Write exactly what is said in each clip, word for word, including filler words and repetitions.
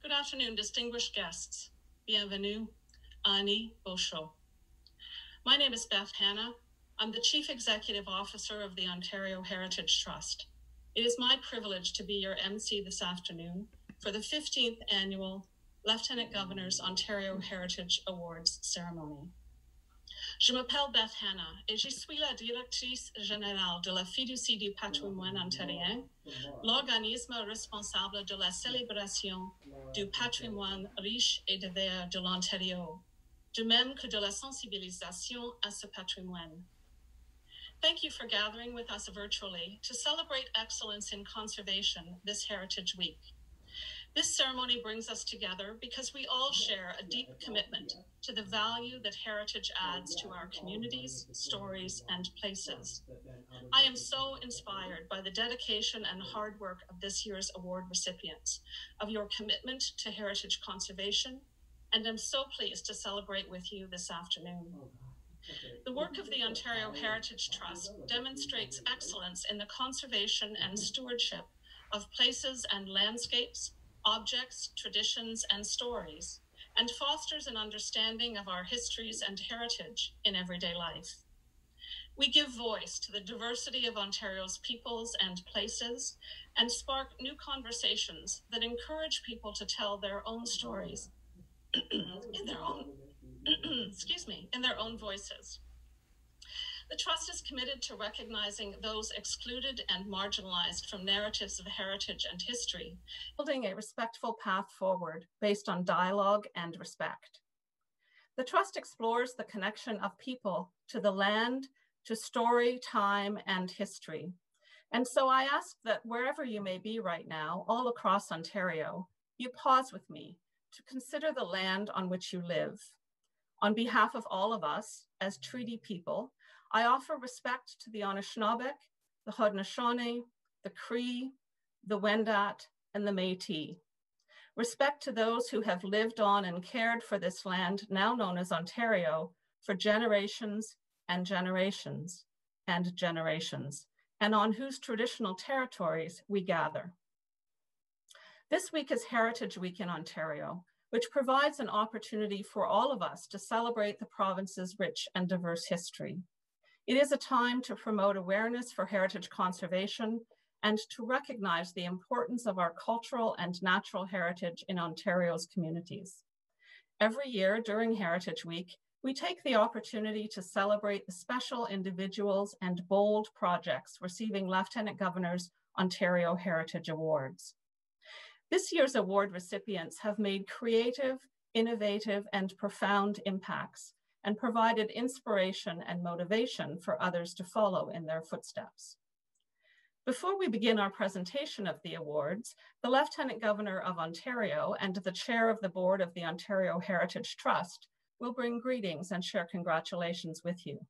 Good afternoon, distinguished guests. Bienvenue, Annie Beauchot. My name is Beth Hanna. I'm the Chief Executive Officer of the Ontario Heritage Trust. It is my privilege to be your M C this afternoon for the fifteenth Annual Lieutenant Governor's Ontario Heritage Awards ceremony. Je m'appelle Beth Hanna et je suis la directrice générale de la Fiducie du patrimoine ontarien, l'organisme responsable de la célébration du patrimoine riche et divers de l'Ontario, de même que de la sensibilisation à ce patrimoine. Thank you for gathering with us virtually to celebrate excellence in conservation this Heritage Week. This ceremony brings us together because we all share a deep commitment to the value that heritage adds to our communities, stories, and places. I am so inspired by the dedication and hard work of this year's award recipients, of your commitment to heritage conservation, and I'm so pleased to celebrate with you this afternoon. The work of the Ontario Heritage Trust demonstrates excellence in the conservation and stewardship of places and landscapes, objects, traditions, and stories, and fosters an understanding of our histories and heritage in everyday life. We give voice to the diversity of Ontario's peoples and places and spark new conversations that encourage people to tell their own stories in their own, excuse me, in their own voices. The Trust is committed to recognizing those excluded and marginalized from narratives of heritage and history, building a respectful path forward based on dialogue and respect. The Trust explores the connection of people to the land, to story, time, and history. And so I ask that wherever you may be right now, all across Ontario, you pause with me to consider the land on which you live. On behalf of all of us as treaty people, I offer respect to the Anishinaabe, the Haudenosaunee, the Cree, the Wendat, and the Métis. Respect to those who have lived on and cared for this land, now known as Ontario, for generations and generations and generations, and on whose traditional territories we gather. This week is Heritage Week in Ontario, which provides an opportunity for all of us to celebrate the province's rich and diverse history. It is a time to promote awareness for heritage conservation and to recognize the importance of our cultural and natural heritage in Ontario's communities. Every year during Heritage Week, we take the opportunity to celebrate the special individuals and bold projects receiving Lieutenant Governor's Ontario Heritage Awards. This year's award recipients have made creative, innovative, and profound impacts and provided inspiration and motivation for others to follow in their footsteps. Before we begin our presentation of the awards, the Lieutenant Governor of Ontario and the Chair of the Board of the Ontario Heritage Trust will bring greetings and share congratulations with you.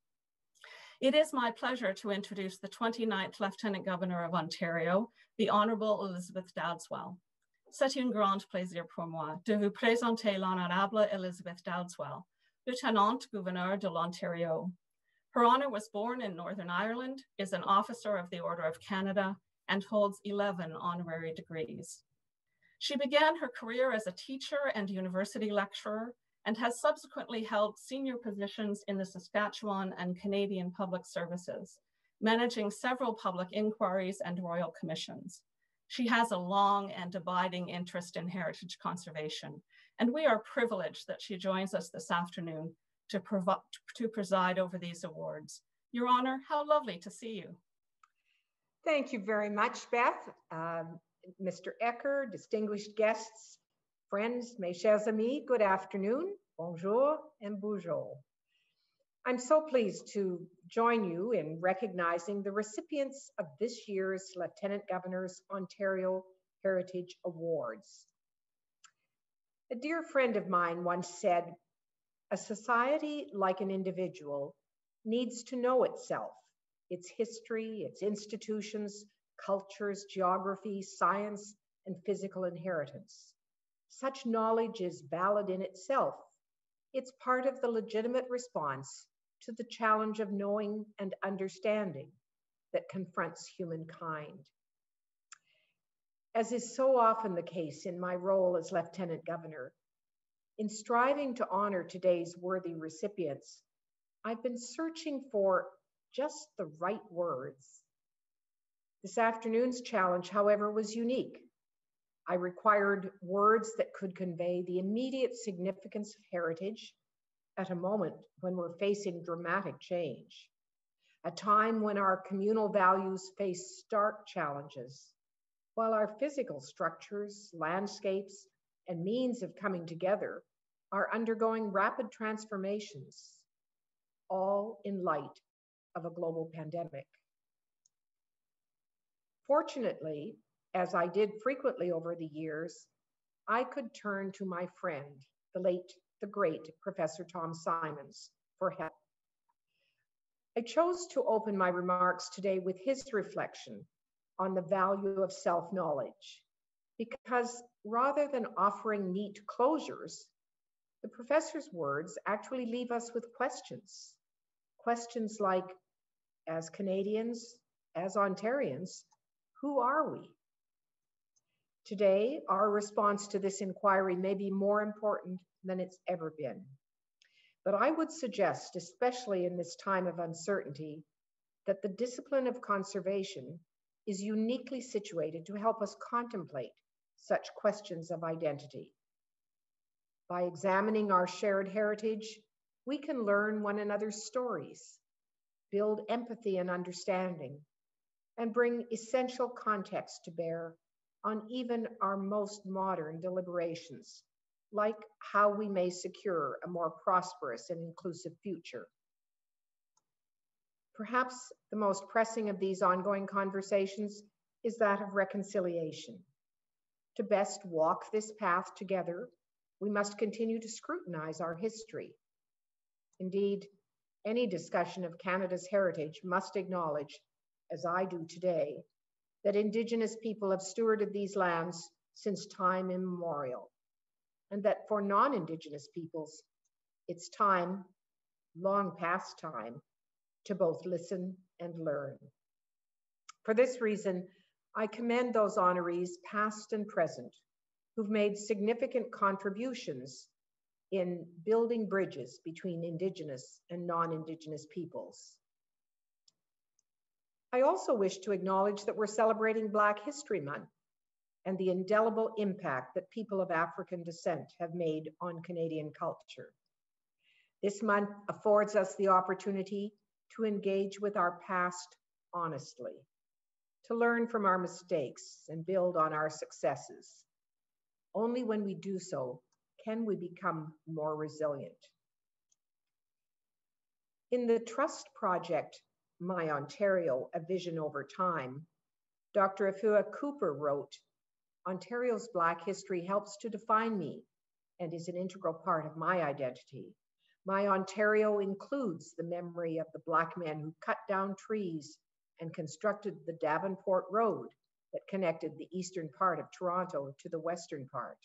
It is my pleasure to introduce the twenty-ninth Lieutenant Governor of Ontario, the Honourable Elizabeth Dowdeswell. C'est un grand plaisir pour moi de vous présenter l'Honorable Elizabeth Dowdeswell, Lieutenant Gouverneur de l'Ontario. Her Honour was born in Northern Ireland, is an officer of the Order of Canada, and holds eleven honorary degrees. She began her career as a teacher and university lecturer and has subsequently held senior positions in the Saskatchewan and Canadian Public Services, managing several public inquiries and royal commissions. She has a long and abiding interest in heritage conservation, and we are privileged that she joins us this afternoon to, to preside over these awards. Your Honor, how lovely to see you. Thank you very much, Beth. Um, Mister Ecker, distinguished guests, friends, mes chers amis, good afternoon, bonjour and bonjour. I'm so pleased to join you in recognizing the recipients of this year's Lieutenant Governor's Ontario Heritage Awards. A dear friend of mine once said, "A society, like an individual, needs to know itself, its history, its institutions, cultures, geography, science, and physical inheritance. Such knowledge is valid in itself. It's part of the legitimate response to the challenge of knowing and understanding that confronts humankind." As is so often the case in my role as Lieutenant Governor, in striving to honor today's worthy recipients, I've been searching for just the right words. This afternoon's challenge, however, was unique. I required words that could convey the immediate significance of heritage at a moment when we're facing dramatic change, a time when our communal values face stark challenges, while our physical structures, landscapes, and means of coming together are undergoing rapid transformations, all in light of a global pandemic. Fortunately, as I did frequently over the years, I could turn to my friend, the late, the great Professor Tom Simons, for help. I chose to open my remarks today with his reflection on the value of self-knowledge, because rather than offering neat closures, the professor's words actually leave us with questions. Questions like, as Canadians, as Ontarians, who are we? Today, our response to this inquiry may be more important than it's ever been. But I would suggest, especially in this time of uncertainty, that the discipline of conservation is uniquely situated to help us contemplate such questions of identity. By examining our shared heritage, we can learn one another's stories, build empathy and understanding, and bring essential context to bear on even our most modern deliberations, like how we may secure a more prosperous and inclusive future. Perhaps the most pressing of these ongoing conversations is that of reconciliation. To best walk this path together, we must continue to scrutinize our history. Indeed, any discussion of Canada's heritage must acknowledge, as I do today, that Indigenous people have stewarded these lands since time immemorial, and that for non-Indigenous peoples, it's time, long past time, to both listen and learn. For this reason, I commend those honorees, past and present, who've made significant contributions in building bridges between Indigenous and non-Indigenous peoples. I also wish to acknowledge that we're celebrating Black History Month and the indelible impact that people of African descent have made on Canadian culture. This month affords us the opportunity to engage with our past honestly, to learn from our mistakes and build on our successes. Only when we do so can we become more resilient. In the Trust Project, My Ontario, A Vision Over Time, Doctor Afua Cooper wrote, "Ontario's Black history helps to define me and is an integral part of my identity. My Ontario includes the memory of the Black men who cut down trees and constructed the Davenport Road that connected the eastern part of Toronto to the western part."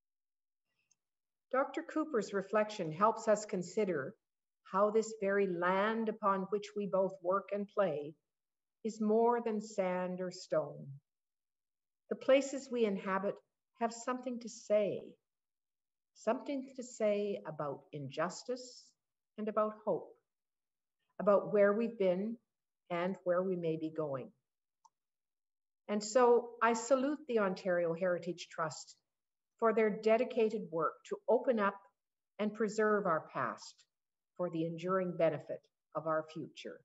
Doctor Cooper's reflection helps us consider how this very land upon which we both work and play is more than sand or stone. The places we inhabit have something to say, something to say about injustice and about hope, about where we've been and where we may be going. And so I salute the Ontario Heritage Trust for their dedicated work to open up and preserve our past for the enduring benefit of our future.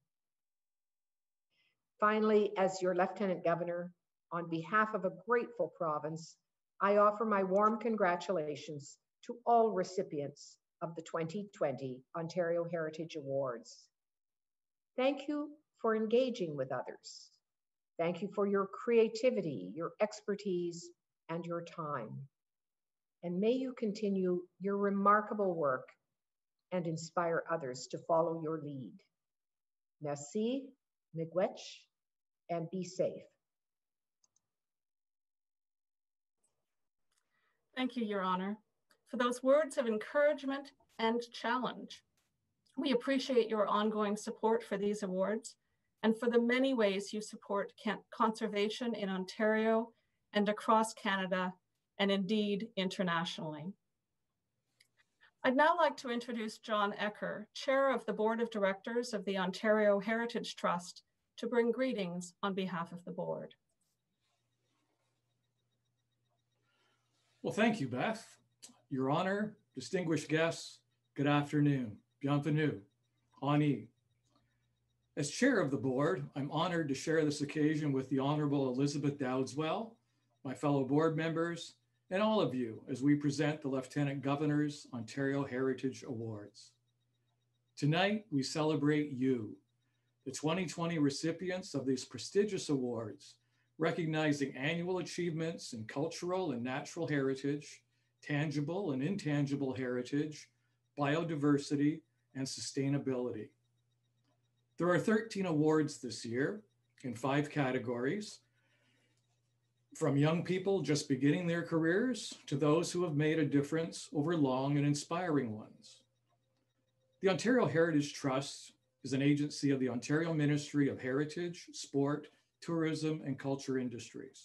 Finally, as your Lieutenant Governor, on behalf of a grateful province, I offer my warm congratulations to all recipients of the twenty twenty Ontario Heritage Awards. Thank you for engaging with others. Thank you for your creativity, your expertise, and your time. And may you continue your remarkable work and inspire others to follow your lead. Merci, miigwech, and be safe. Thank you, Your Honor, for those words of encouragement and challenge. We appreciate your ongoing support for these awards and for the many ways you support conservation in Ontario and across Canada, and indeed internationally. I'd now like to introduce John Ecker, Chair of the Board of Directors of the Ontario Heritage Trust, to bring greetings on behalf of the board. Well, thank you, Beth. Your Honor, distinguished guests, good afternoon. Bienvenue. Ani. As chair of the board, I'm honored to share this occasion with the Honorable Elizabeth Dowdeswell, my fellow board members, and all of you as we present the Lieutenant Governor's Ontario Heritage Awards. Tonight, we celebrate you, the twenty twenty recipients of these prestigious awards, recognizing annual achievements in cultural and natural heritage, tangible and intangible heritage, biodiversity, and sustainability. There are thirteen awards this year in five categories, from young people just beginning their careers to those who have made a difference over long and inspiring ones. The Ontario Heritage Trust is an agency of the Ontario Ministry of Heritage, Sport, Tourism, and Culture Industries.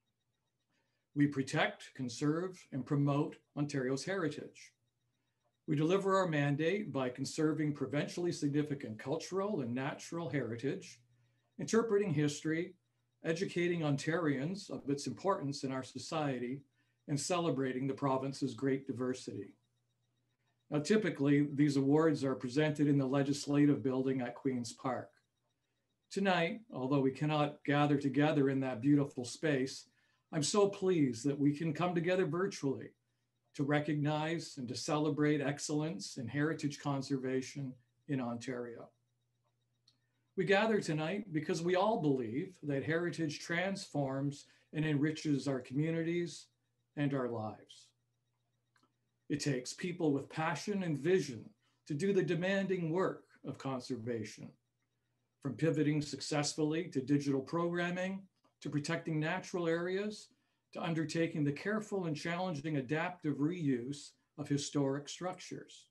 We protect, conserve, and promote Ontario's heritage. We deliver our mandate by conserving provincially significant cultural and natural heritage, interpreting history, educating Ontarians of its importance in our society, and celebrating the province's great diversity. Now, typically, these awards are presented in the Legislative Building at Queen's Park. Tonight, although we cannot gather together in that beautiful space, I'm so pleased that we can come together virtually to recognize and to celebrate excellence in heritage conservation in Ontario. We gather tonight because we all believe that heritage transforms and enriches our communities and our lives. It takes people with passion and vision to do the demanding work of conservation, from pivoting successfully to digital programming, to protecting natural areas, to undertaking the careful and challenging adaptive reuse of historic structures.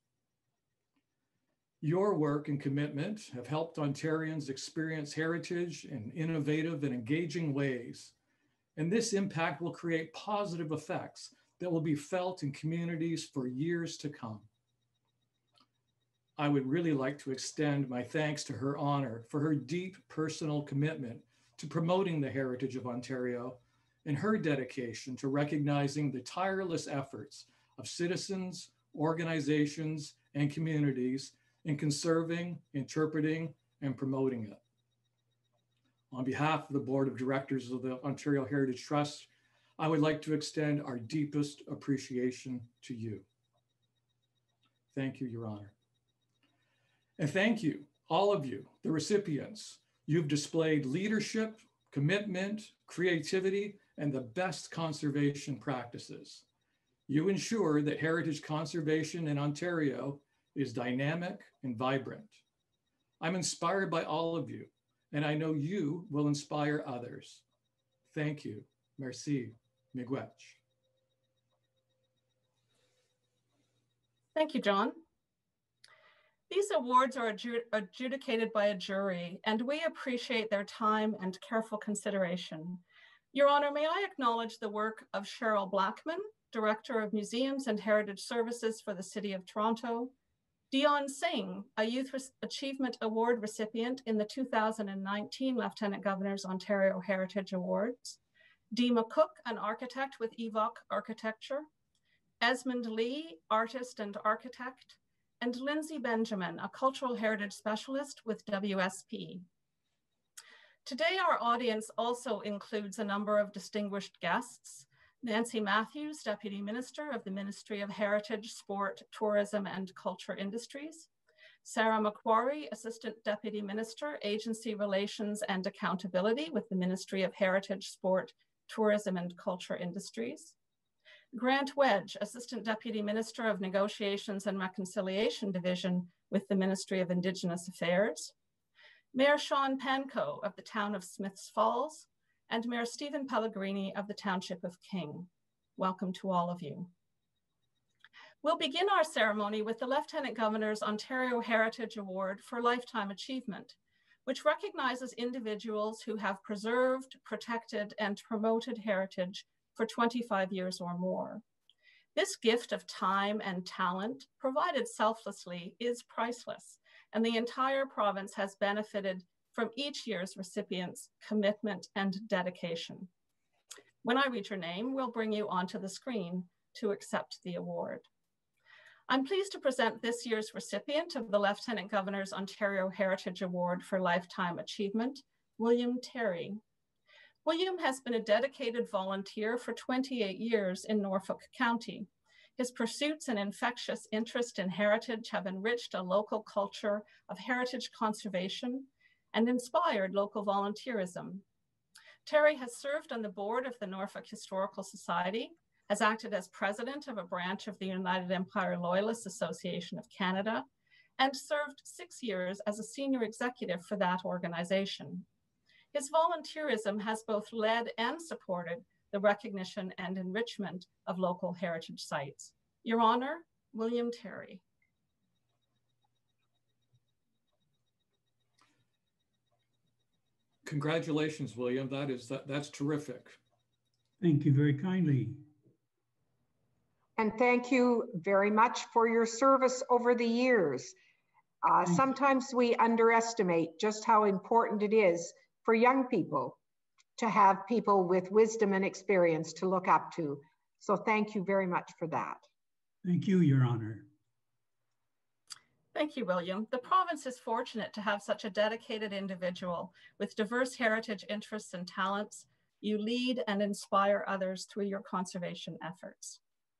Your work and commitment have helped Ontarians experience heritage in innovative and engaging ways, and this impact will create positive effects that will be felt in communities for years to come. I would really like to extend my thanks to Her Honor for her deep personal commitment to promoting the heritage of Ontario and her dedication to recognizing the tireless efforts of citizens, organizations, and communities in conserving, interpreting, and promoting it. On behalf of the Board of Directors of the Ontario Heritage Trust, I would like to extend our deepest appreciation to you. Thank you, Your Honor. And thank you, all of you, the recipients. You've displayed leadership, commitment, creativity, and the best conservation practices. You ensure that heritage conservation in Ontario is dynamic and vibrant. I'm inspired by all of you, and I know you will inspire others. Thank you. Merci. Miigwech. Thank you, John. These awards are adjudicated by a jury, and we appreciate their time and careful consideration. Your Honor, may I acknowledge the work of Cheryl Blackman, Director of Museums and Heritage Services for the City of Toronto, Dion Singh, a Youth Achievement Award recipient in the two thousand nineteen Lieutenant Governor's Ontario Heritage Awards, Dima Cook, an architect with Evoque Architecture, Esmond Lee, artist and architect, and Lindsay Benjamin, a cultural heritage specialist with W S P. Today, our audience also includes a number of distinguished guests: Nancy Matthews, Deputy Minister of the Ministry of Heritage, Sport, Tourism, and Culture Industries; Sarah Macquarie, Assistant Deputy Minister, Agency Relations and Accountability with the Ministry of Heritage, Sport, Tourism, and Culture Industries; Grant Wedge, Assistant Deputy Minister of Negotiations and Reconciliation Division with the Ministry of Indigenous Affairs; Mayor Sean Pankow of the town of Smiths Falls; and Mayor Stephen Pellegrini of the Township of King. Welcome to all of you. We'll begin our ceremony with the Lieutenant Governor's Ontario Heritage Award for Lifetime Achievement, which recognizes individuals who have preserved, protected, and promoted heritage for twenty-five years or more. This gift of time and talent, provided selflessly, is priceless, and the entire province has benefited from each year's recipient's commitment and dedication. When I read your name, we'll bring you onto the screen to accept the award. I'm pleased to present this year's recipient of the Lieutenant Governor's Ontario Heritage Award for Lifetime Achievement, William Terry. William has been a dedicated volunteer for twenty-eight years in Norfolk County. His pursuits and infectious interest in heritage have enriched a local culture of heritage conservation and inspired local volunteerism. Terry has served on the board of the Norfolk Historical Society, has acted as president of a branch of the United Empire Loyalists Association of Canada, and served six years as a senior executive for that organization. His volunteerism has both led and supported the recognition and enrichment of local heritage sites. Your Honor, William Terry. Congratulations, William. That is, that, that's terrific. Thank you very kindly. And thank you very much for your service over the years. Uh, sometimes we underestimate just how important it is for young people to have people with wisdom and experience to look up to. So thank you very much for that. Thank you, Your Honor. Thank you, William. The province is fortunate to have such a dedicated individual with diverse heritage interests and talents. You lead and inspire others through your conservation efforts.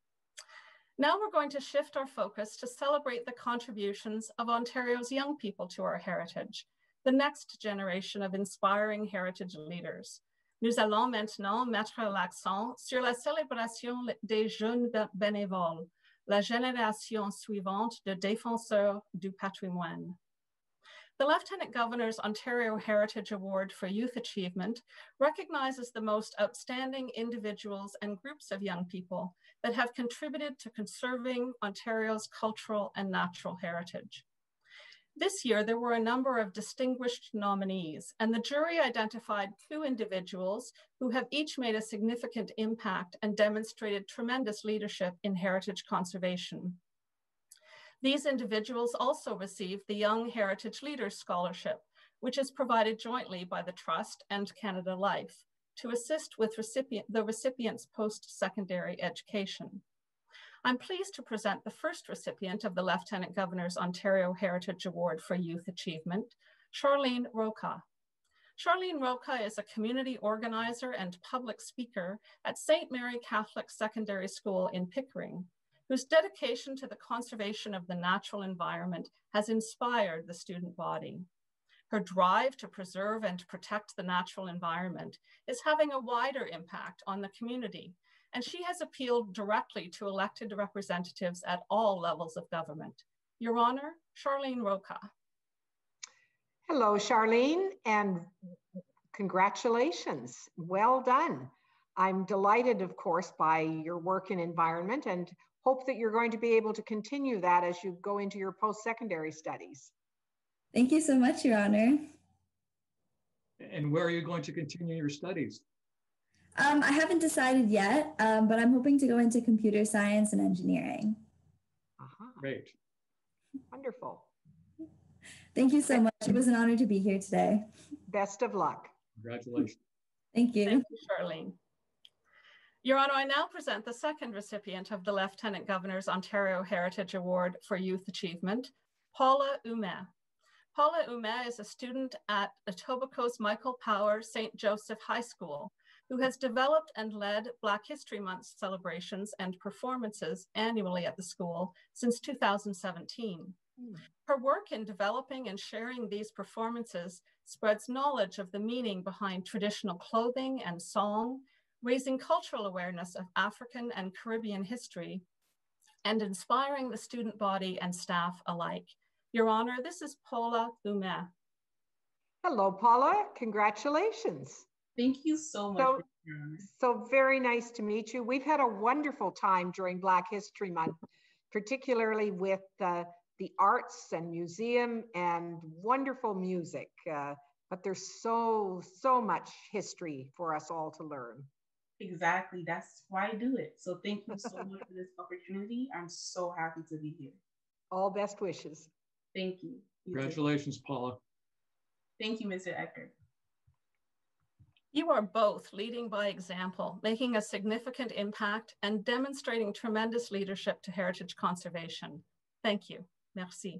Now we're going to shift our focus to celebrate the contributions of Ontario's young people to our heritage, the next generation of inspiring heritage leaders. Nous allons maintenant mettre l'accent sur la célébration des jeunes bénévoles, la génération suivante de défenseurs du patrimoine. The Lieutenant Governor's Ontario Heritage Award for Youth Achievement recognizes the most outstanding individuals and groups of young people that have contributed to conserving Ontario's cultural and natural heritage. This year, there were a number of distinguished nominees, and the jury identified two individuals who have each made a significant impact and demonstrated tremendous leadership in heritage conservation. These individuals also received the Young Heritage Leaders Scholarship, which is provided jointly by the Trust and Canada Life to assist with recipient, the recipient's post-secondary education. I'm pleased to present the first recipient of the Lieutenant Governor's Ontario Heritage Award for Youth Achievement, Charlene Roca. Charlene Roca is a community organizer and public speaker at Saint Mary Catholic Secondary School in Pickering, whose dedication to the conservation of the natural environment has inspired the student body. Her drive to preserve and protect the natural environment is having a wider impact on the community, and she has appealed directly to elected representatives at all levels of government. Your Honor, Charlene Roca. Hello, Charlene, and congratulations. Well done. I'm delighted, of course, by your work in environment and hope that you're going to be able to continue that as you go into your post-secondary studies. Thank you so much, Your Honor. And where are you going to continue your studies? Um, I haven't decided yet, um, but I'm hoping to go into computer science and engineering. Uh-huh. Great. Wonderful. Thank you so much. It was an honor to be here today. Best of luck. Congratulations. Thank you. Thank you, Charlene. Your Honor, I now present the second recipient of the Lieutenant Governor's Ontario Heritage Award for Youth Achievement, Paula Ouimet. Paula Ouimet is a student at Etobicoke's Michael Power Saint Joseph High School, who has developed and led Black History Month celebrations and performances annually at the school since two thousand seventeen. Mm. Her work in developing and sharing these performances spreads knowledge of the meaning behind traditional clothing and song, raising cultural awareness of African and Caribbean history, and inspiring the student body and staff alike. Your Honor, this is Paula Ouimet. Hello, Paula. Congratulations. Thank you so much. So, so very nice to meet you. We've had a wonderful time during Black History Month, particularly with uh, the arts and museum and wonderful music. Uh, but there's so, so much history for us all to learn. Exactly. That's why I do it. So thank you so much for this opportunity. I'm so happy to be here. All best wishes. Thank you. You Congratulations, too. Paula. Thank you, Mister Ecker. You are both leading by example, making a significant impact and demonstrating tremendous leadership to heritage conservation. Thank you. Merci.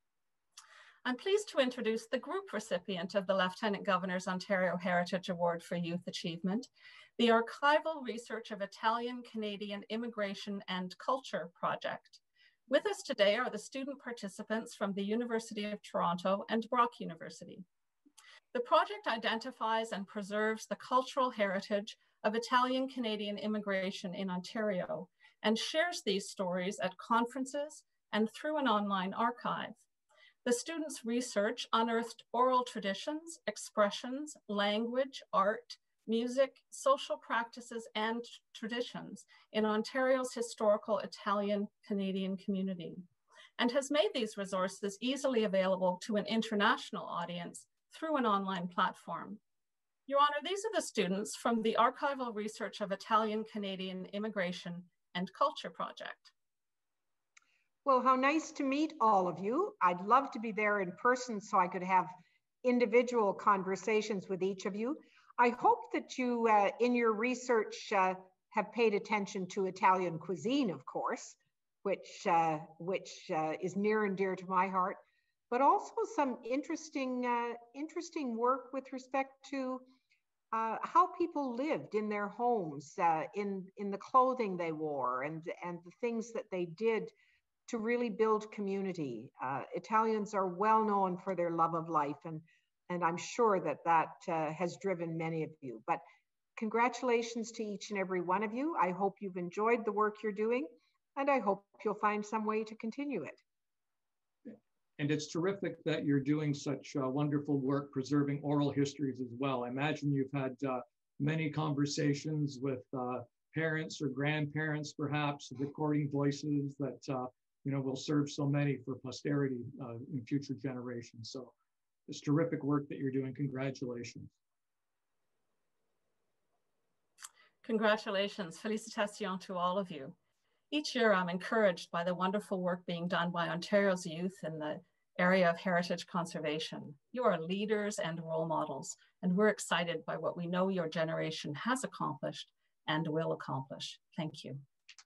I'm pleased to introduce the group recipient of the Lieutenant Governor's Ontario Heritage Award for Youth Achievement, the Archival Research of Italian-Canadian Immigration and Culture Project. With us today are the student participants from the University of Toronto and Brock University. The project identifies and preserves the cultural heritage of Italian-Canadian immigration in Ontario and shares these stories at conferences and through an online archive. The students' research unearthed oral traditions, expressions, language, art, music, social practices, and traditions in Ontario's historical Italian-Canadian community, and has made these resources easily available to an international audience through an online platform. Your Honor, these are the students from the Archival Research of Italian-Canadian Immigration and Culture Project. Well, how nice to meet all of you. I'd love to be there in person so I could have individual conversations with each of you. I hope that you, uh, in your research, uh, have paid attention to Italian cuisine, of course, which, uh, which uh, is near and dear to my heart, but also some interesting, uh, interesting work with respect to uh, how people lived in their homes, uh, in, in the clothing they wore, and, and the things that they did to really build community. Uh, Italians are well known for their love of life, and, and I'm sure that that uh, has driven many of you. But congratulations to each and every one of you. I hope you've enjoyed the work you're doing, and I hope you'll find some way to continue it. And it's terrific that you're doing such uh, wonderful work preserving oral histories as well. I imagine you've had uh, many conversations with uh, parents or grandparents, perhaps, recording voices that uh, you know, will serve so many for posterity uh, in future generations. So it's terrific work that you're doing. Congratulations. Congratulations. Félicitations to all of you. Each year, I'm encouraged by the wonderful work being done by Ontario's youth in the area of heritage conservation. You are leaders and role models, and we're excited by what we know your generation has accomplished and will accomplish. Thank you.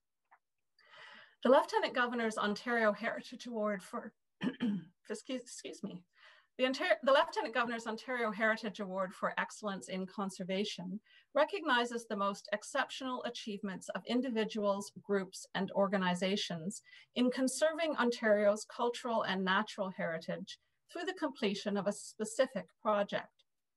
The Lieutenant Governor's Ontario Heritage Award for, excuse, excuse me, The, Ontario, the Lieutenant Governor's Ontario Heritage Award for Excellence in Conservation recognizes the most exceptional achievements of individuals, groups, and organizations in conserving Ontario's cultural and natural heritage through the completion of a specific project.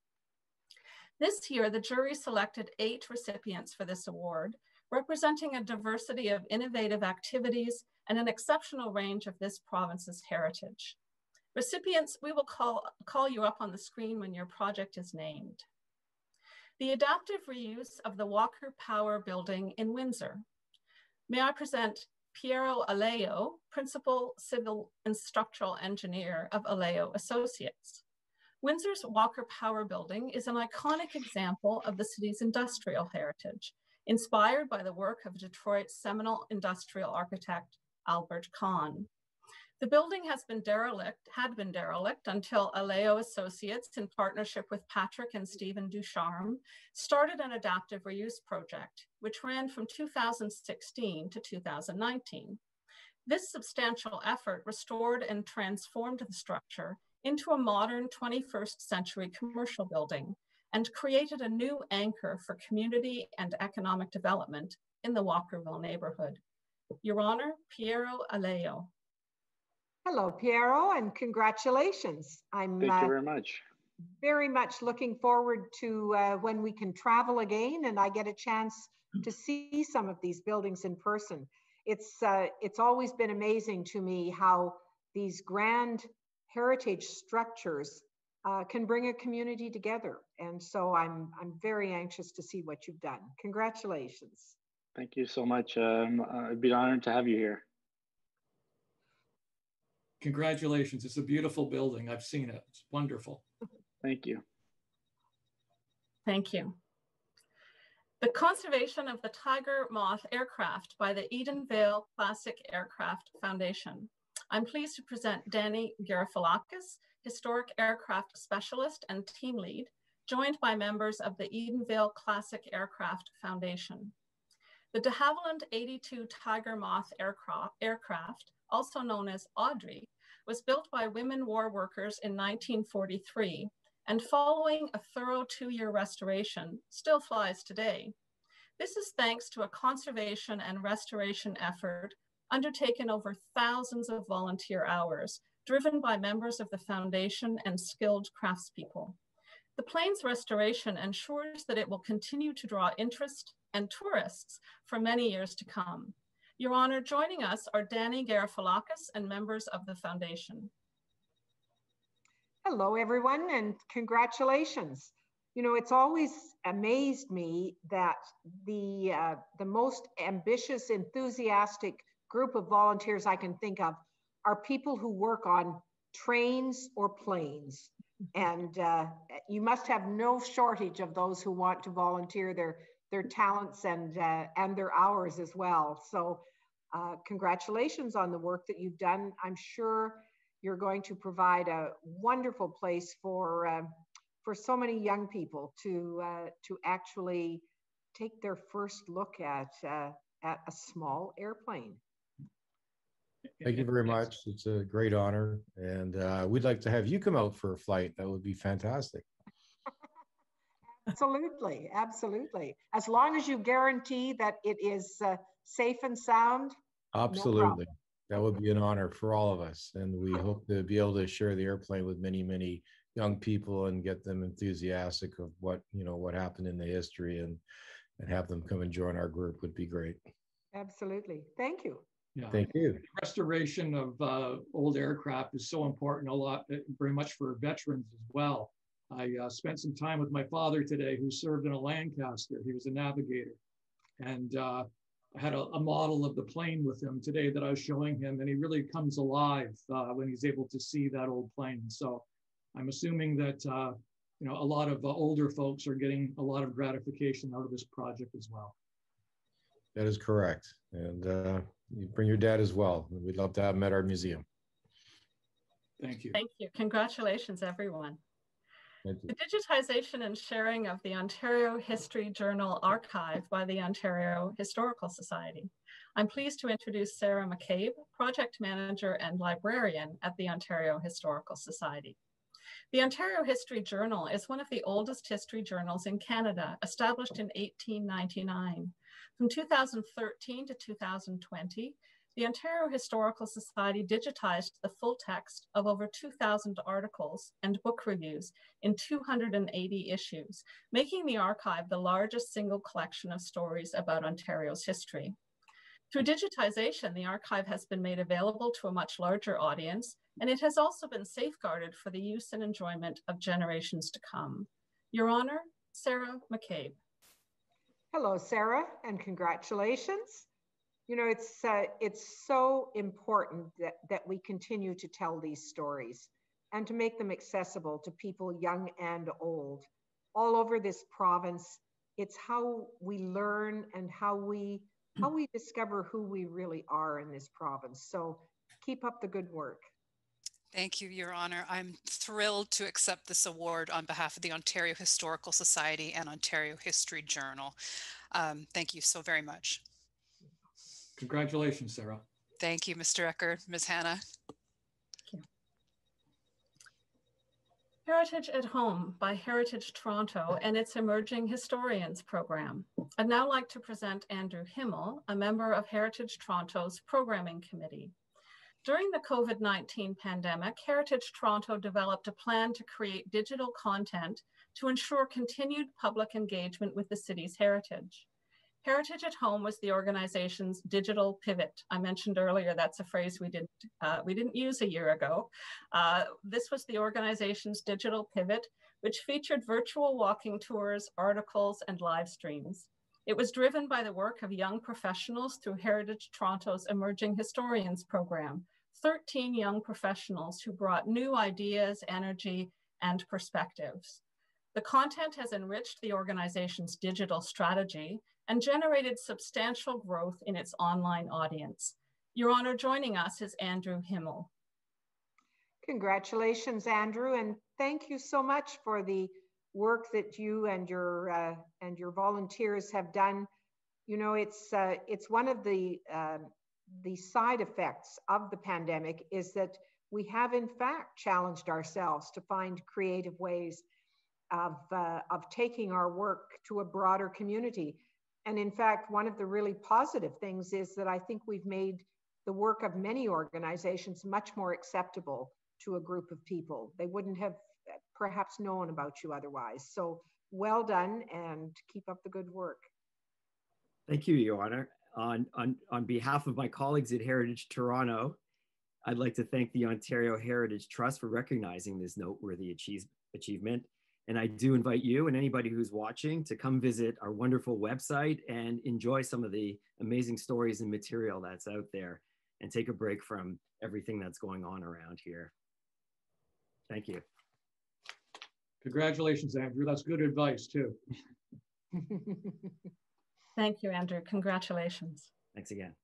This year, the jury selected eight recipients for this award, representing a diversity of innovative activities and an exceptional range of this province's heritage. Recipients, we will call, call you up on the screen when your project is named. The adaptive reuse of the Walker Power Building in Windsor. May I present Piero Aleo, Principal Civil and Structural Engineer of Aleo Associates. Windsor's Walker Power Building is an iconic example of the city's industrial heritage, inspired by the work of Detroit's seminal industrial architect, Albert Kahn. The building has been derelict, had been derelict until Aleo Associates, in partnership with Patrick and Stephen Ducharme, started an adaptive reuse project, which ran from two thousand sixteen to two thousand nineteen. This substantial effort restored and transformed the structure into a modern twenty-first century commercial building and created a new anchor for community and economic development in the Walkerville neighborhood. Your Honor, Piero Aleo. Hello, Piero, and congratulations. I'm Thank uh, you very much. Very much looking forward to uh, when we can travel again and I get a chance to see some of these buildings in person. It's, uh, it's always been amazing to me how these grand heritage structures uh, can bring a community together. And so I'm, I'm very anxious to see what you've done. Congratulations. Thank you so much. Um, uh, it'd be an honor to have you here. Congratulations. It's a beautiful building. I've seen it. It's wonderful. Thank you. Thank you. The conservation of the Tiger Moth aircraft by the Edenvale Classic Aircraft Foundation. I'm pleased to present Danny Garofalakis, Historic Aircraft Specialist and Team Lead, joined by members of the Edenvale Classic Aircraft Foundation. The de Havilland eighty-two Tiger Moth aircraft, aircraft, also known as Audrey, was built by women war workers in nineteen forty-three, and following a thorough two-year restoration, still flies today. This is thanks to a conservation and restoration effort undertaken over thousands of volunteer hours, driven by members of the foundation and skilled craftspeople. The plane's restoration ensures that it will continue to draw interest and tourists for many years to come. Your Honor, joining us are Danny Garofalakis and members of the foundation. Hello, everyone, and congratulations. You know, it's always amazed me that the, uh, the most ambitious, enthusiastic group of volunteers I can think of are people who work on trains or planes. And uh, you must have no shortage of those who want to volunteer their, their talents and, uh, and their hours as well. So uh, congratulations on the work that you've done. I'm sure you're going to provide a wonderful place for, uh, for so many young people to, uh, to actually take their first look at, uh, at a small airplane. Thank you very much. It's a great honor. And uh, we'd like to have you come out for a flight. That would be fantastic. Absolutely, absolutely. As long as you guarantee that it is uh, safe and sound. Absolutely. No, that would be an honor for all of us. And we hope to be able to share the airplane with many, many young people and get them enthusiastic of what, you know, what happened in the history, and, and have them come and join our group would be great. Absolutely. Thank you. Yeah. Thank you. Restoration of uh, old aircraft is so important, a lot, very much for veterans as well. I uh, spent some time with my father today, who served in a Lancaster. He was a navigator. And uh, I had a, a model of the plane with him today that I was showing him, and he really comes alive uh, when he's able to see that old plane. So I'm assuming that uh, you know, a lot of uh, older folks are getting a lot of gratification out of this project as well. That is correct. And uh, you bring your dad as well. We'd love to have him at our museum. Thank you. Thank you. Congratulations, everyone. Thank you. The digitization and sharing of the Ontario History Journal archive by the Ontario Historical Society. I'm pleased to introduce Sarah McCabe, Project Manager and Librarian at the Ontario Historical Society. The Ontario History Journal is one of the oldest history journals in Canada, established in eighteen ninety-nine. From two thousand thirteen to two thousand twenty, the Ontario Historical Society digitized the full text of over two thousand articles and book reviews in two hundred eighty issues, making the archive the largest single collection of stories about Ontario's history. Through digitization, the archive has been made available to a much larger audience, and it has also been safeguarded for the use and enjoyment of generations to come. Your Honor, Sarah McCabe. Hello, Sarah, and congratulations. You know, it's, uh, it's so important that, that we continue to tell these stories and to make them accessible to people young and old. All over this province, it's how we learn and how we, how we discover who we really are in this province. So keep up the good work. Thank you, Your Honor. I'm thrilled to accept this award on behalf of the Ontario Historical Society and Ontario History Journal. Um, thank you so very much. Congratulations, Sarah. Thank you, Mister Ecker, Miz Hannah. Thank you. Heritage at Home by Heritage Toronto and its Emerging Historians program. I'd now like to present Andrew Himmel, a member of Heritage Toronto's Programming Committee. During the COVID nineteen pandemic, Heritage Toronto developed a plan to create digital content to ensure continued public engagement with the city's heritage. Heritage at Home was the organization's digital pivot. I mentioned earlier that's a phrase we didn't, uh, we didn't use a year ago. Uh, this was the organization's digital pivot, which featured virtual walking tours, articles, and live streams. It was driven by the work of young professionals through Heritage Toronto's Emerging Historians program, thirteen young professionals who brought new ideas, energy, and perspectives. The content has enriched the organization's digital strategy and generated substantial growth in its online audience. Your Honor, joining us is Andrew Himmel. Congratulations, Andrew, and thank you so much for the work that you and your uh, and your volunteers have done. You know, it's uh, it's one of the uh, the side effects of the pandemic is that we have in fact challenged ourselves to find creative ways of uh, of taking our work to a broader community. And in fact, one of the really positive things is that I think we've made the work of many organizations much more acceptable to a group of people. They wouldn't have perhaps known about you otherwise. So well done and keep up the good work. Thank you, Your Honor. On, on, on behalf of my colleagues at Heritage Toronto, I'd like to thank the Ontario Heritage Trust for recognizing this noteworthy achieve, achievement. And I do invite you and anybody who's watching to come visit our wonderful website and enjoy some of the amazing stories and material that's out there and take a break from everything that's going on around here. Thank you. Congratulations, Andrew. That's good advice too. Thank you, Andrew. Congratulations. Thanks again.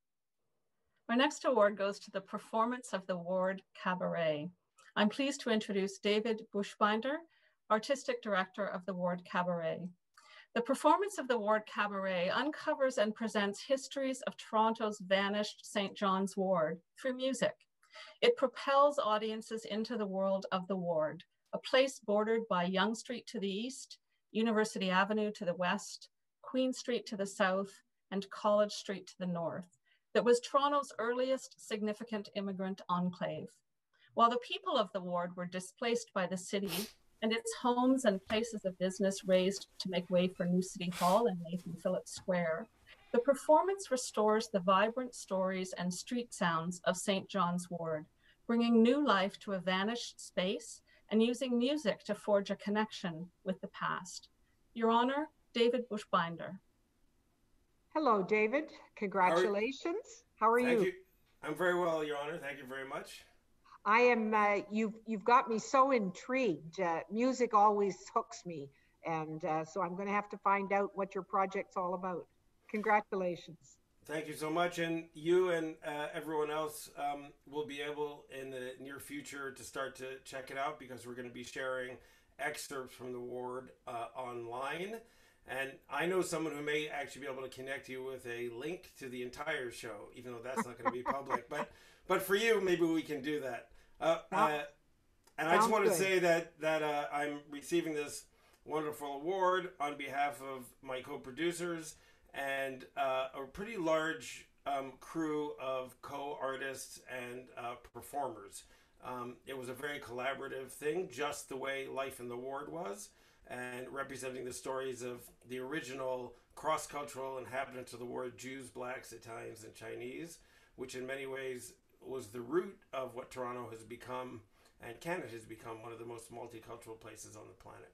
Our next award goes to the performance of the Ward Cabaret. I'm pleased to introduce David Bushbinder, Artistic Director of the Ward Cabaret. The performance of the Ward Cabaret uncovers and presents histories of Toronto's vanished Saint John's Ward through music. It propels audiences into the world of the Ward, a place bordered by Yonge Street to the east, University Avenue to the west, Queen Street to the south, and College Street to the north, that was Toronto's earliest significant immigrant enclave. While the people of the Ward were displaced by the city and its homes and places of business razed to make way for new City Hall and Nathan Phillips Square, the performance restores the vibrant stories and street sounds of Saint John's Ward, bringing new life to a vanished space and using music to forge a connection with the past. Your Honor, David Bushbinder. Hello, David. Congratulations. How are you? Thank you. I'm very well, Your Honor. Thank you very much. I am, uh, you've, you've got me so intrigued. Uh, music always hooks me. And uh, so I'm going to have to find out what your project's all about. Congratulations. Thank you so much. And you and uh, everyone else um, will be able in the near future to start to check it out because we're going to be sharing excerpts from the Ward uh, online. And I know someone who may actually be able to connect you with a link to the entire show, even though that's not going to be public. But but for you, maybe we can do that. Uh, uh, and I just want to say that, that uh, I'm receiving this wonderful award on behalf of my co-producers and uh, a pretty large um, crew of co-artists and uh, performers. Um, it was a very collaborative thing, just the way life in the Ward was, and representing the stories of the original cross-cultural inhabitants of the Ward, Jews, Blacks, Italians, and Chinese, which in many ways was the root of what Toronto has become, and Canada has become one of the most multicultural places on the planet.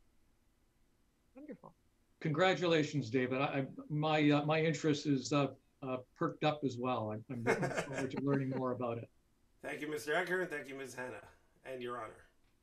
Wonderful. Congratulations, David. I, my uh, my interest is uh, uh, perked up as well. I'm, I'm looking forward to learning more about it. Thank you, Mister Ecker, and thank you, Miz Hannah, and Your Honor.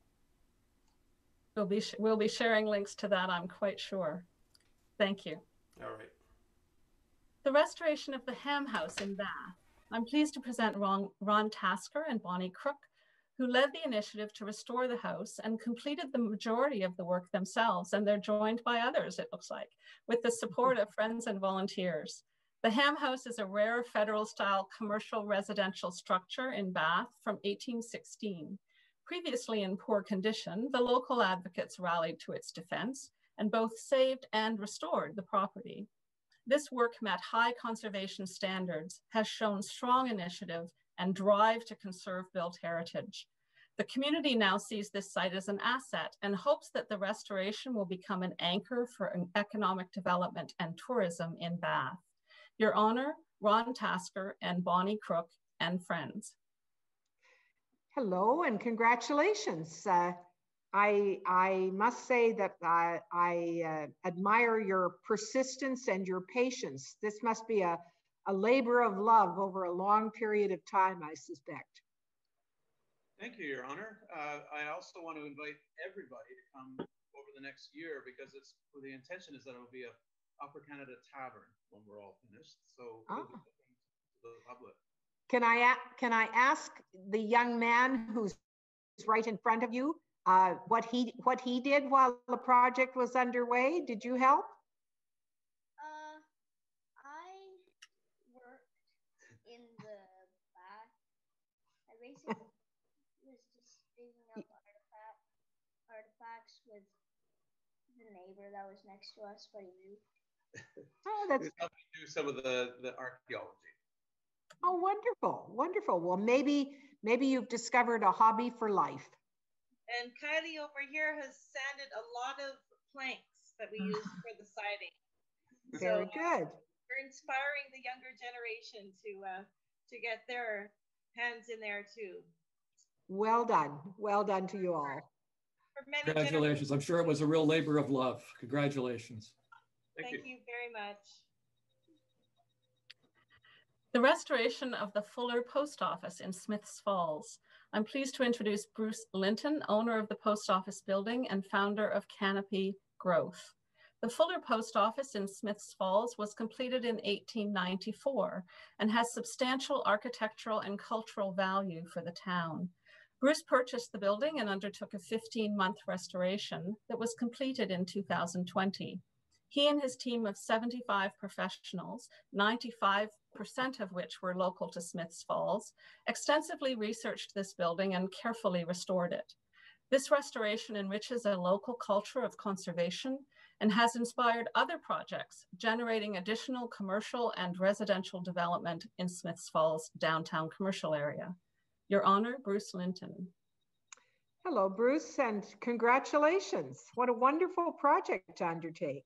We'll be, we'll be sharing links to that, I'm quite sure. Thank you. All right. The restoration of the Ham House in Bath. I'm pleased to present Ron, Ron Tasker and Bonnie Crook, who led the initiative to restore the house and completed the majority of the work themselves, and they're joined by others, it looks like, with the support of friends and volunteers. The Ham House is a rare federal-style commercial residential structure in Bath from eighteen sixteen. Previously in poor condition, the local advocates rallied to its defense and both saved and restored the property. This work met high conservation standards, has shown strong initiative and drive to conserve built heritage. The community now sees this site as an asset and hopes that the restoration will become an anchor for an economic development and tourism in Bath. Your Honor, Ron Tasker and Bonnie Crook and friends. Hello and congratulations. Uh, I, I must say that I, I uh, admire your persistence and your patience. This must be a, a labor of love over a long period of time, I suspect. Thank you, Your Honor. Uh, I also want to invite everybody to come over the next year because it's well, the intention is that it will be a Upper Canada Tavern when we're all finished. So ah. it'll be open to the public. Can I, can I ask the young man who's right in front of you uh, what he what he did while the project was underway? Did you help? Uh, I worked in the back. I basically was just digging up artifact, artifacts with the neighbor that was next to us, but he moved. Oh, that's helping do some of the the archaeology. Oh, wonderful, wonderful. Well, maybe maybe you've discovered a hobby for life. And Kylie over here has sanded a lot of planks that we use for the siding. Very so, good. Uh, we're inspiring the younger generation to uh, to get their hands in there too. Well done. Well done to you all. For many Congratulations. I'm sure it was a real labor of love. Congratulations. Thank, Thank you. you very much. The restoration of the Fuller Post Office in Smiths Falls. I'm pleased to introduce Bruce Linton, owner of the post office building and founder of Canopy Growth. The Fuller Post Office in Smiths Falls was completed in eighteen ninety-four and has substantial architectural and cultural value for the town. Bruce purchased the building and undertook a fifteen month restoration that was completed in two thousand twenty. He and his team of seventy-five professionals, ninety-five percent of which were local to Smiths Falls, extensively researched this building and carefully restored it. This restoration enriches a local culture of conservation and has inspired other projects, generating additional commercial and residential development in Smiths Falls downtown commercial area. Your Honor, Bruce Linton. Hello, Bruce, and congratulations. What a wonderful project to undertake.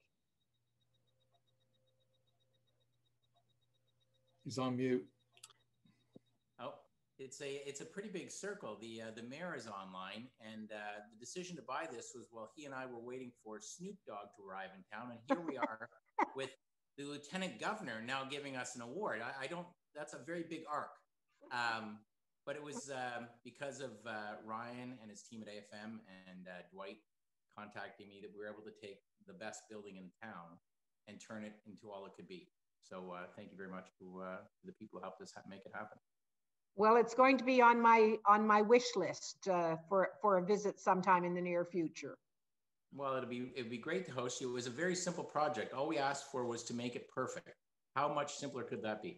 He's on mute. Oh, it's a it's a pretty big circle. The uh, the mayor is online, and uh, the decision to buy this was, well, he and I were waiting for Snoop Dogg to arrive in town, and here we are with the lieutenant governor now giving us an award. I, I don't. That's a very big arc, um, but it was um, because of uh, Ryan and his team at A F M and uh, Dwight contacting me that we were able to take the best building in town and turn it into all it could be. So uh, thank you very much to uh, the people who helped us make it happen. Well, it's going to be on my on my wish list uh, for for a visit sometime in the near future. Well, it'd be it'd be great to host you. It was a very simple project. All we asked for was to make it perfect. How much simpler could that be?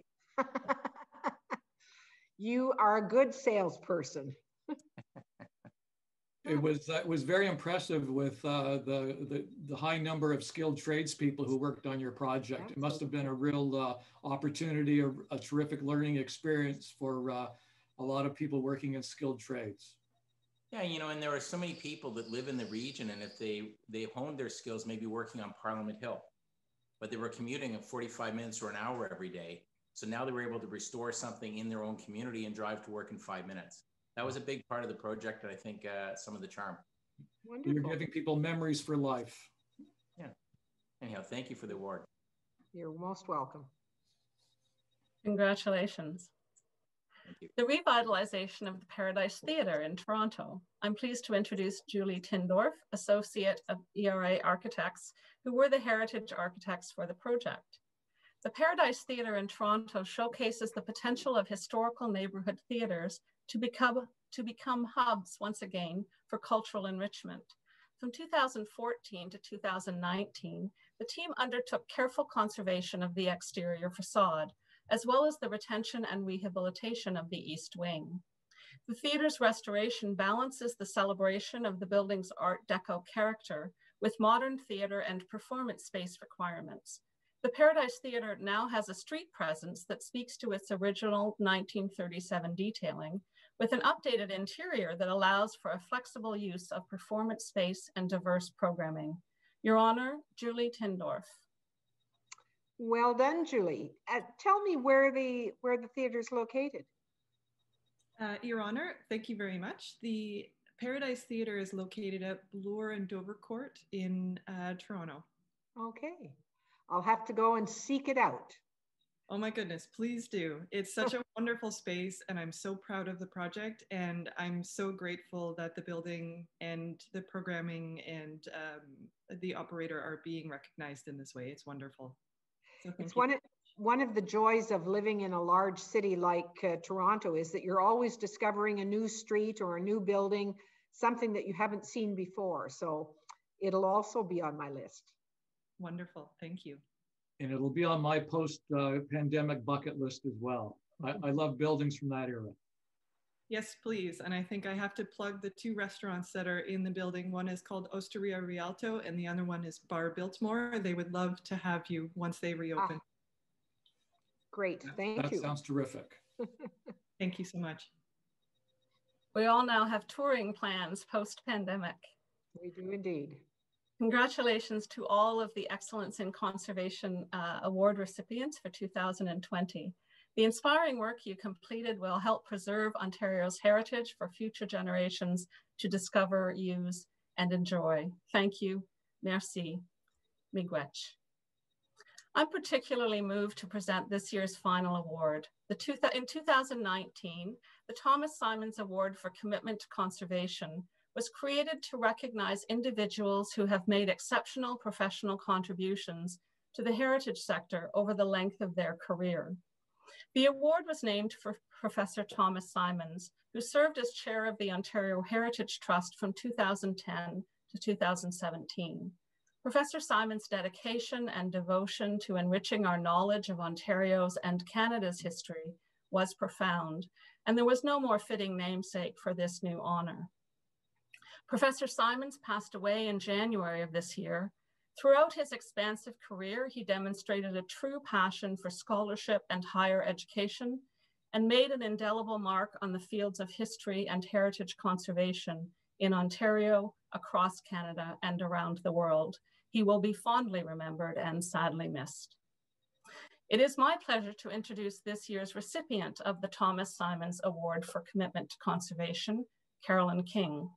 You are a good salesperson. It was uh, it was very impressive with uh, the, the the high number of skilled tradespeople who worked on your project. Absolutely. It must have been a real uh, opportunity, a, a terrific learning experience for uh, a lot of people working in skilled trades. Yeah, you know, and there are so many people that live in the region, and if they they honed their skills, maybe working on Parliament Hill, but they were commuting at forty-five minutes or an hour every day. So now they were able to restore something in their own community and drive to work in five minutes. That was a big part of the project, and I think uh, some of the charm. Wonderful. You're giving people memories for life. Yeah. Anyhow, thank you for the award. You're most welcome. Congratulations. Thank you. The revitalization of the Paradise Theatre in Toronto. I'm pleased to introduce Julie Tindorf, Associate of E R A Architects, who were the heritage architects for the project. The Paradise Theatre in Toronto showcases the potential of historical neighborhood theatres to become, to become hubs once again for cultural enrichment. From two thousand fourteen to two thousand nineteen, the team undertook careful conservation of the exterior facade, as well as the retention and rehabilitation of the East Wing. The theatre's restoration balances the celebration of the building's Art Deco character with modern theater and performance space requirements. The Paradise Theatre now has a street presence that speaks to its original nineteen thirty-seven detailing, with an updated interior that allows for a flexible use of performance space and diverse programming. Your Honor, Julie Tindorf. Well done, Julie. Uh, tell me where the where the theater is located. Uh, Your Honor, thank you very much. The Paradise Theatre is located at Bloor and Dovercourt in uh, Toronto. Okay. I'll have to go and seek it out. Oh my goodness, please do. It's such a wonderful space and I'm so proud of the project and I'm so grateful that the building and the programming and um, the operator are being recognized in this way. It's wonderful. So thank It's you. one of, one of the joys of living in a large city like uh, Toronto is that you're always discovering a new street or a new building, something that you haven't seen before. So it'll also be on my list. Wonderful, thank you. And it'll be on my post-pandemic uh, bucket list as well. I, I love buildings from that era. Yes, please. And I think I have to plug the two restaurants that are in the building. One is called Osteria Rialto and the other one is Bar Biltmore. They would love to have you once they reopen. Ah, great, thank that you. That sounds terrific. Thank you so much. We all now have touring plans post-pandemic. We do indeed. Congratulations to all of the Excellence in Conservation uh, Award recipients for two thousand twenty. The inspiring work you completed will help preserve Ontario's heritage for future generations to discover, use, and enjoy. Thank you. Merci. Miigwech. I'm particularly moved to present this year's final award. The two, in two thousand nineteen, the Thomas Simons Award for Commitment to Conservation was created to recognize individuals who have made exceptional professional contributions to the heritage sector over the length of their career. The award was named for Professor Thomas Simons, who served as chair of the Ontario Heritage Trust from two thousand ten to two thousand seventeen. Professor Simons' dedication and devotion to enriching our knowledge of Ontario's and Canada's history was profound, and there was no more fitting namesake for this new honor. Professor Simons passed away in January of this year. Throughout his expansive career, he demonstrated a true passion for scholarship and higher education and made an indelible mark on the fields of history and heritage conservation in Ontario, across Canada, and around the world. He will be fondly remembered and sadly missed. It is my pleasure to introduce this year's recipient of the Thomas Simons Award for Commitment to Conservation, Carolyn King.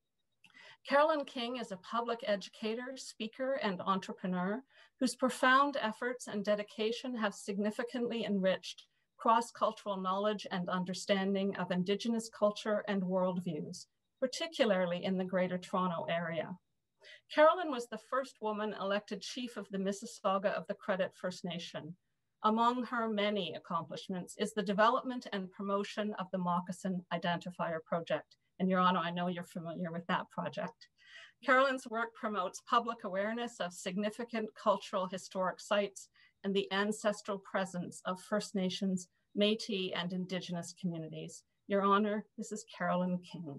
Carolyn King is a public educator, speaker, and entrepreneur whose profound efforts and dedication have significantly enriched cross-cultural knowledge and understanding of Indigenous culture and worldviews, particularly in the Greater Toronto Area. Carolyn was the first woman elected chief of the Mississauga of the Credit First Nation. Among her many accomplishments is the development and promotion of the Moccasin Identifier Project. And Your Honor, I know you're familiar with that project. Carolyn's work promotes public awareness of significant cultural historic sites and the ancestral presence of First Nations, Métis, and Indigenous communities. Your Honor, this is Carolyn King.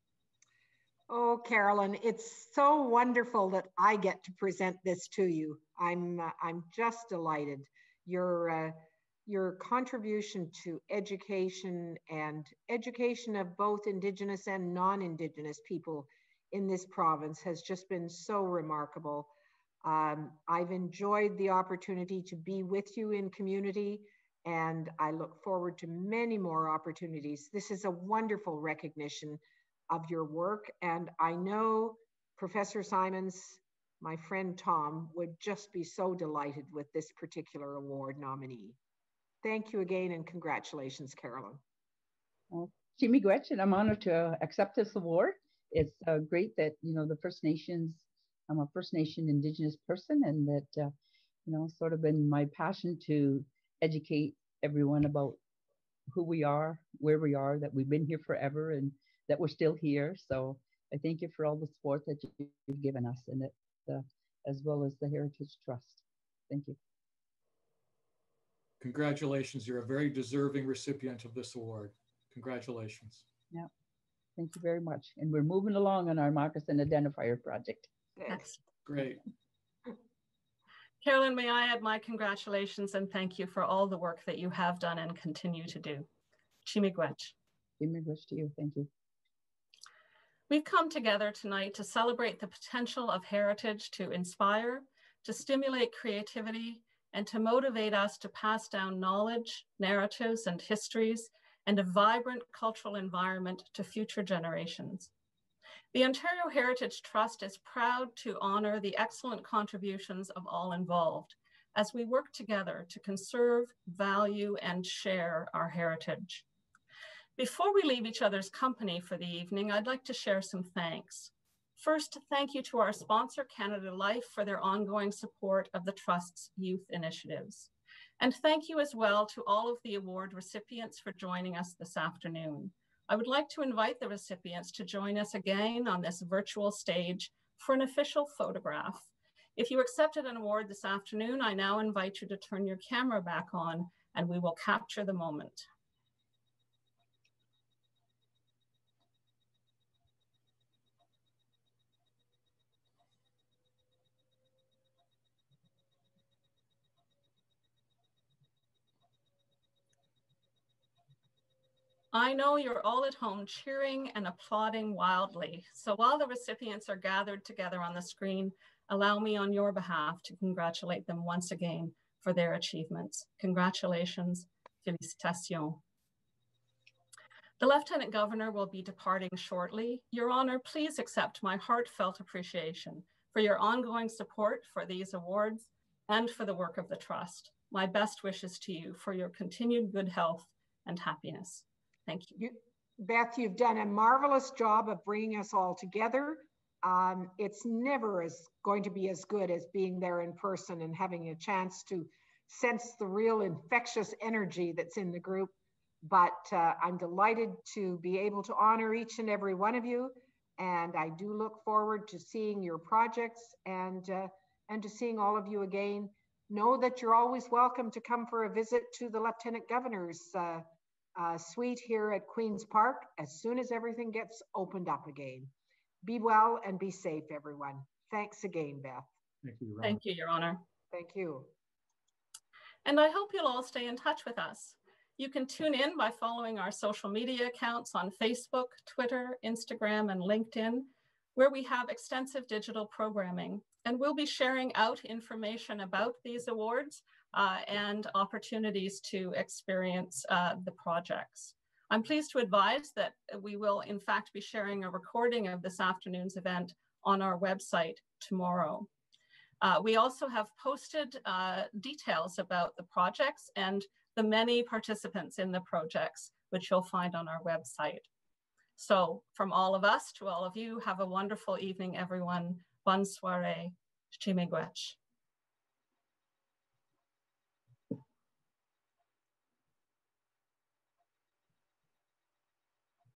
Oh, Carolyn, it's so wonderful that I get to present this to you. I'm, uh, I'm just delighted. Your, uh, your contribution to education and education of both Indigenous and non-Indigenous people in this province has just been so remarkable. Um, I've enjoyed the opportunity to be with you in community, and I look forward to many more opportunities. This is a wonderful recognition of your work, and I know Professor Simons, my friend Tom, would just be so delighted with this particular award nominee. Thank you again, and congratulations, Carolyn. Well, Miigwech, and I'm honored to accept this award. It's uh, great that, you know, the First Nations, I'm a First Nation Indigenous person, and that, uh, you know, sort of been my passion to educate everyone about who we are, where we are, that we've been here forever, and that we're still here. So I thank you for all the support that you've given us, and that, uh, as well as the Heritage Trust. Thank you. Congratulations. You're a very deserving recipient of this award. Congratulations. Yeah, thank you very much. And we're moving along on our Moccasin Identifier project. Yes. Great. Carolyn, may I add my congratulations and thank you for all the work that you have done and continue to do. Miigwech. Miigwech to you. Thank you. We've come together tonight to celebrate the potential of heritage to inspire, to stimulate creativity, and to motivate us to pass down knowledge, narratives, and histories, and a vibrant cultural environment to future generations. The Ontario Heritage Trust is proud to honor the excellent contributions of all involved, as we work together to conserve, value, and share our heritage. Before we leave each other's company for the evening, I'd like to share some thanks. First, thank you to our sponsor, Canada Life, for their ongoing support of the Trust's youth initiatives. And thank you as well to all of the award recipients for joining us this afternoon. I would like to invite the recipients to join us again on this virtual stage for an official photograph. If you accepted an award this afternoon, I now invite you to turn your camera back on and we will capture the moment. I know you're all at home cheering and applauding wildly. So while the recipients are gathered together on the screen, allow me on your behalf to congratulate them once again for their achievements. Congratulations, félicitations. The Lieutenant Governor will be departing shortly. Your Honor, please accept my heartfelt appreciation for your ongoing support for these awards and for the work of the Trust. My best wishes to you for your continued good health and happiness. Thank you. you. Beth, you've done a marvelous job of bringing us all together. Um, it's never as going to be as good as being there in person and having a chance to sense the real infectious energy that's in the group. But uh, I'm delighted to be able to honor each and every one of you. And I do look forward to seeing your projects and, uh, and to seeing all of you again. Know that you're always welcome to come for a visit to the Lieutenant Governor's uh, uh, suite here at Queen's Park as soon as everything gets opened up again. Be well and be safe, everyone. Thanks again, Beth. Thank you, Your Honor. Thank you, Your Honor. Thank you. And I hope you'll all stay in touch with us. You can tune in by following our social media accounts on Facebook, Twitter, Instagram, and LinkedIn, where we have extensive digital programming. And we'll be sharing out information about these awards uh, and opportunities to experience uh, the projects. I'm pleased to advise that we will in fact be sharing a recording of this afternoon's event on our website tomorrow. Uh, we also have posted uh, details about the projects and the many participants in the projects, which you'll find on our website. So from all of us to all of you, have a wonderful evening, everyone. Bonne soirée. Chimigwech.